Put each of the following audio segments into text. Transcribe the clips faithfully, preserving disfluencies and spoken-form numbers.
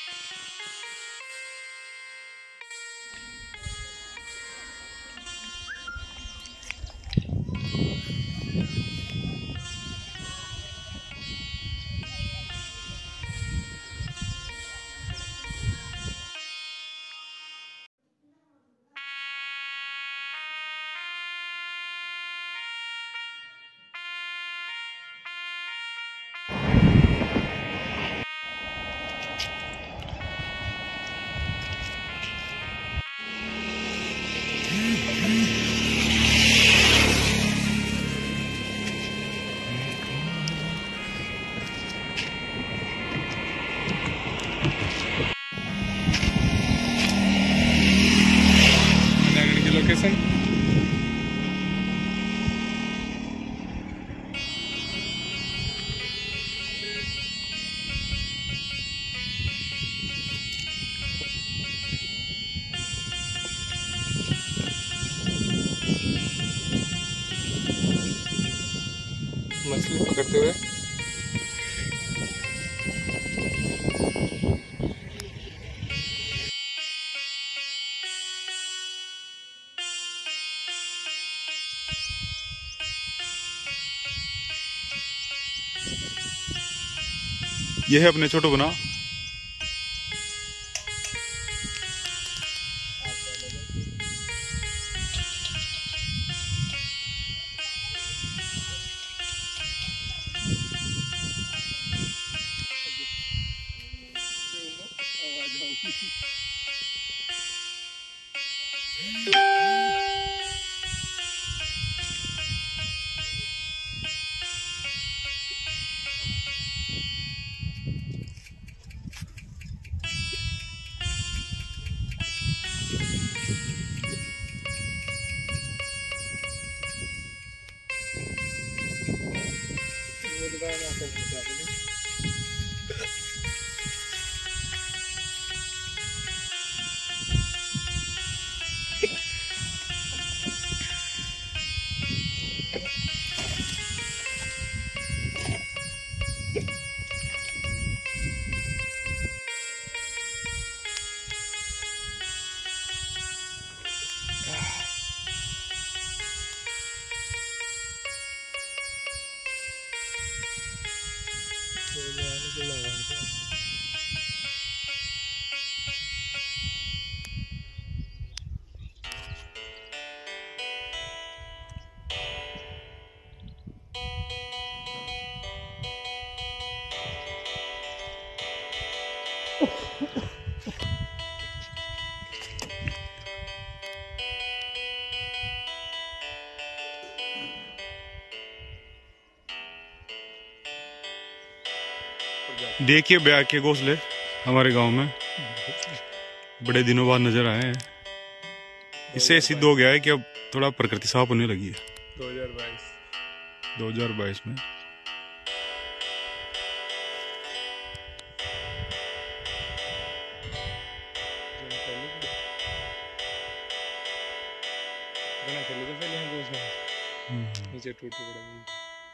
Location मछली पकड़ते हुए ये है अपने छोटू बना। देखिए ब्याह के घोंसले हमारे गांव में बड़े दिनों बाद नजर आए हैं। इससे सिद्ध हो गया है कि अब थोड़ा प्रकृति साफ होने लगी है। दो हज़ार बाईस दो हज़ार बाईस में नीचे टूट पड़ा।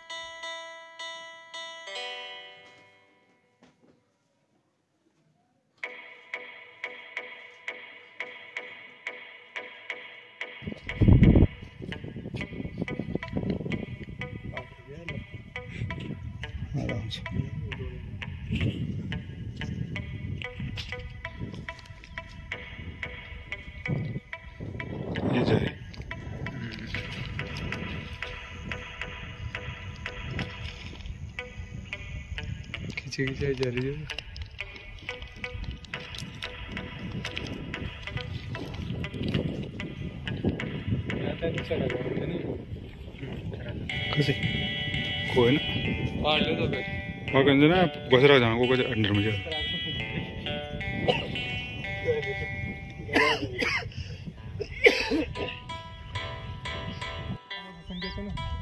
आराम से ये जाए खींचे खींचे जा रही है। कैसे कोई ना पार ले तो और कंजे ना गुजरा जाना को कुछ अंदर में जा